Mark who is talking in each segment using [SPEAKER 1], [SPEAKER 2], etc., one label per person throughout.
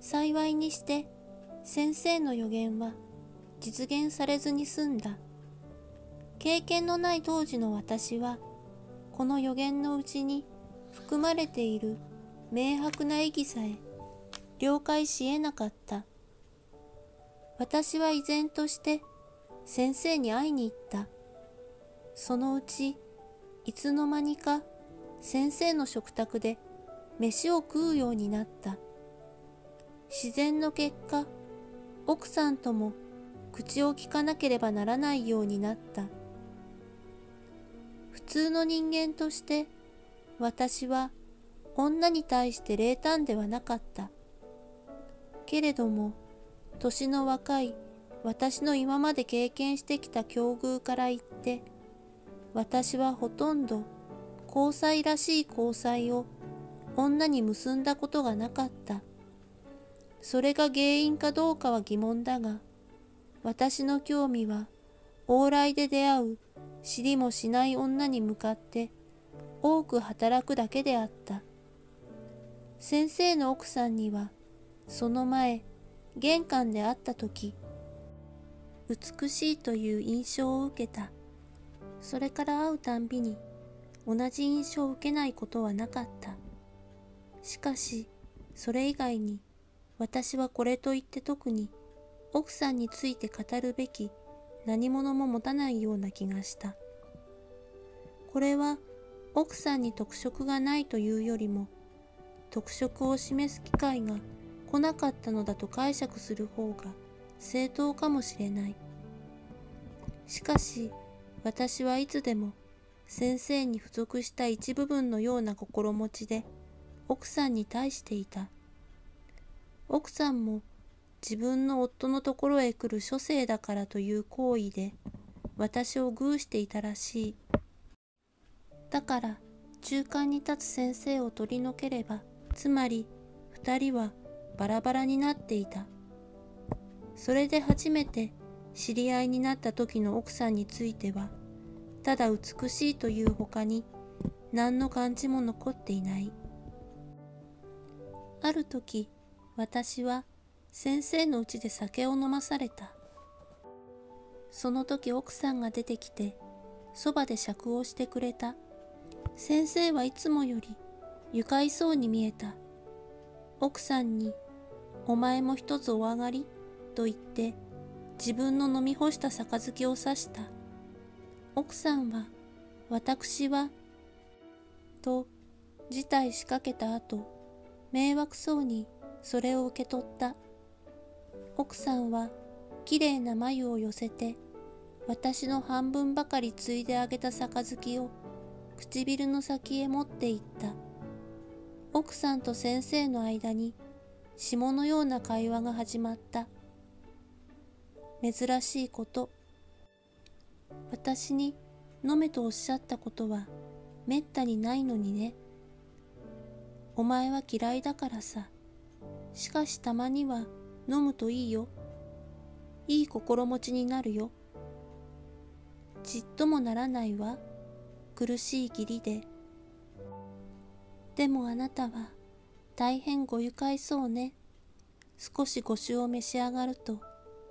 [SPEAKER 1] 幸いにして先生の予言は実現されずに済んだ。経験のない当時の私は、この予言のうちに含まれている明白な意義さえ了解し得なかった。私は依然として先生に会いに行った。そのうちいつの間にか先生の食卓で飯を食うようになった。自然の結果、奥さんとも口を聞かなければならないようになった。普通の人間として私は女に対して冷淡ではなかった。けれども、年の若い私の今まで経験してきた境遇から言って、私はほとんど交際らしい交際を女に結んだことがなかった。それが原因かどうかは疑問だが、私の興味は往来で出会う知りもしない女に向かって多く働くだけであった。先生の奥さんにはその前、玄関で会ったとき、美しいという印象を受けた。それから会うたんびに同じ印象を受けないことはなかった。しかし、それ以外に私はこれといって特に奥さんについて語るべき何者も持たないような気がした。これは奥さんに特色がないというよりも、特色を示す機会が来なかったのだと解釈する方が正当かもしれない。しかし、私はいつでも先生に付属した一部分のような心持ちで奥さんに対していた。奥さんも自分の夫のところへ来る書生だからという行為で私を偶していたらしい。だから中間に立つ先生を取り除ければ、つまり二人はバラバラになっていた。それで初めて知り合いになった時の奥さんについては、ただ美しいというほかに何の感じも残っていない。ある時、私は先生の家で酒を飲まされた。その時奥さんが出てきて、そばで酌をしてくれた。先生はいつもより愉快そうに見えた。奥さんに、お前も一つお上がりと言って、自分の飲み干した杯をさした。奥さんは、私は、と辞退しかけた後、迷惑そうにそれを受け取った。奥さんはきれいな眉を寄せて、私の半分ばかりついであげた杯を唇の先へ持って行った。奥さんと先生の間に霜のような会話が始まった。珍しいこと。私に飲めとおっしゃったことはめったにないのにね。お前は嫌いだからさ。しかしたまには飲むといいよ。いい心持ちになるよ。ちっともならないわ。苦しい義理で。でもあなたは大変ご愉快そうね。少しご酒を召し上がると。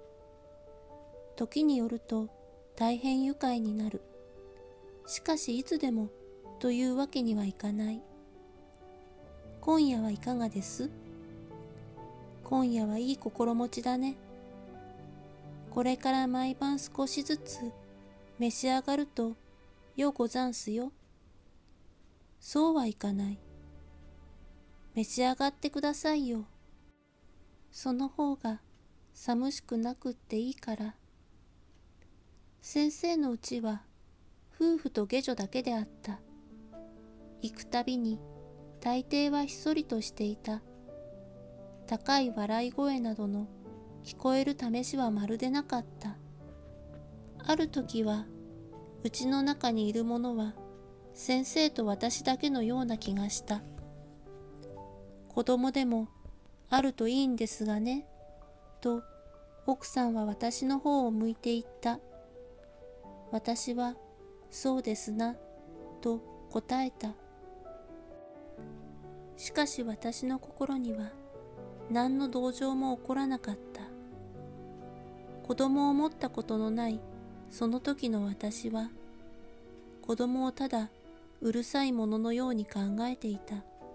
[SPEAKER 1] 時によると大変愉快になる。しかしいつでもというわけにはいかない。今夜はいかがです？今夜はいい心持ちだね。これから毎晩少しずつ召し上がるとようござんすよ。そうはいかない。召し上がってくださいよ。その方が寒しくなくっていいから。先生のうちは夫婦と下女だけであった。行くたびに大抵はひっそりとしていた。高い笑い声などの聞こえる試しはまるでなかった。ある時はうちの中にいる者は先生と私だけのような気がした。子供でもあるといいんですがね、と奥さんは私の方を向いて言った。私は、そうですな、と答えた。しかし私の心には、 何の同情も起こらなかった。子供を持ったことのないその時の私は、子供をただうるさいもののように考えていた。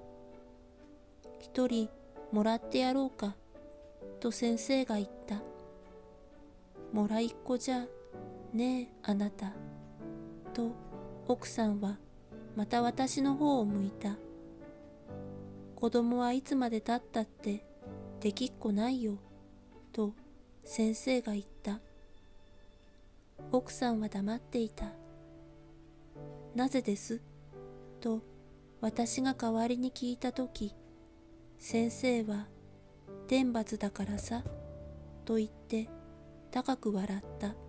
[SPEAKER 1] 一人もらってやろうか、と先生が言った。もらいっ子じゃねえあなた、と奥さんはまた私の方を向いた。子供はいつまでたったってできっこないよ、と先生が言った。奥さんは黙っていた。なぜですと私が代わりに聞いたとき、先生は天罰だからさ、と言って高く笑った。